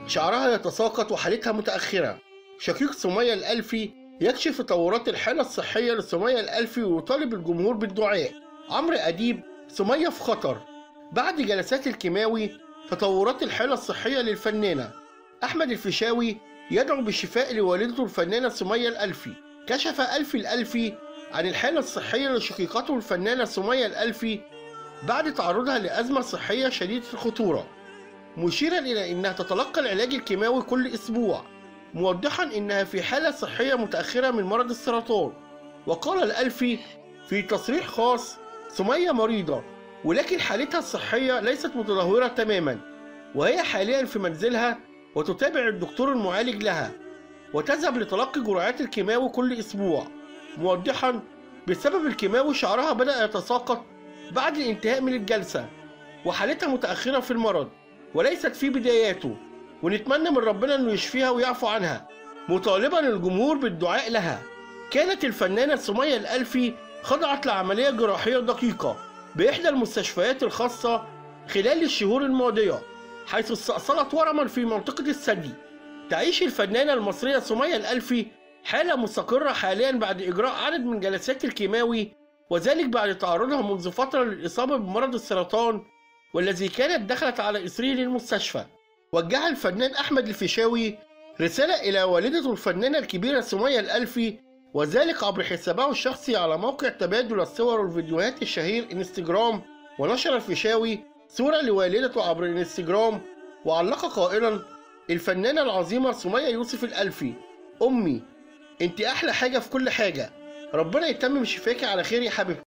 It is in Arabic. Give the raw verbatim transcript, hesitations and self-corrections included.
شعرها يتساقط وحالتها متأخرة. شقيق سمية الألفي يكشف تطورات الحالة الصحية لسمية الألفي ويطالب الجمهور بالدعاء. عمرو أديب: سمية في خطر بعد جلسات الكيماوي، تطورات الحالة الصحية للفنانة. أحمد الفيشاوي يدعو بالشفاء لوالدته الفنانة سمية الألفي. كشف ألفي الألفي عن الحالة الصحية لشقيقته الفنانة سمية الألفي بعد تعرضها لأزمة صحية شديدة الخطورة، مشيرا إلى أنها تتلقى العلاج الكيماوي كل أسبوع، موضحا أنها في حالة صحية متأخرة من مرض السرطان. وقال الألفي في تصريح خاص: سمية مريضة ولكن حالتها الصحية ليست متدهورة تماما، وهي حاليا في منزلها وتتابع الدكتور المعالج لها، وتذهب لتلقي جرعات الكيماوي كل أسبوع، موضحا: بسبب الكيماوي شعرها بدأ يتساقط بعد الانتهاء من الجلسة، وحالتها متأخرة في المرض وليست في بداياته، ونتمنى من ربنا انه يشفيها ويعفو عنها، مطالبا الجمهور بالدعاء لها. كانت الفنانة سمية الألفي خضعت لعملية جراحية دقيقة بإحدى المستشفيات الخاصة خلال الشهور الماضية، حيث استأصلت ورما في منطقة الثدي. تعيش الفنانة المصرية سمية الألفي حالة مستقرة حاليا بعد إجراء عدد من جلسات الكيماوي، وذلك بعد تعرضها منذ فترة للإصابة بمرض السرطان، والذي كانت دخلت على إثره للمستشفى. وجه الفنان أحمد الفيشاوي رسالة إلى والدته الفنانة الكبيرة سمية الألفي، وذلك عبر حسابه الشخصي على موقع تبادل الصور والفيديوهات الشهير انستجرام. ونشر الفيشاوي صورة لوالدته عبر الانستجرام وعلق قائلا: الفنانة العظيمة سمية يوسف الألفي، أمي، أنت أحلى حاجة في كل حاجة، ربنا يتمم شفاكي على خير يا حبيبتي.